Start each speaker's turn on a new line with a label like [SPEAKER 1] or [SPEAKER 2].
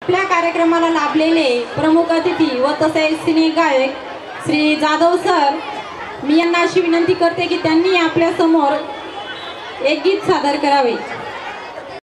[SPEAKER 1] आपल्या कार्यक्रमाला लाभलेले प्रमुख अतिथी व तसेच सिने गायक श्री जाधव सर, मी यांना अशी विनंती करते की त्यांनी आपल्या समोर एक गीत सादर करावे।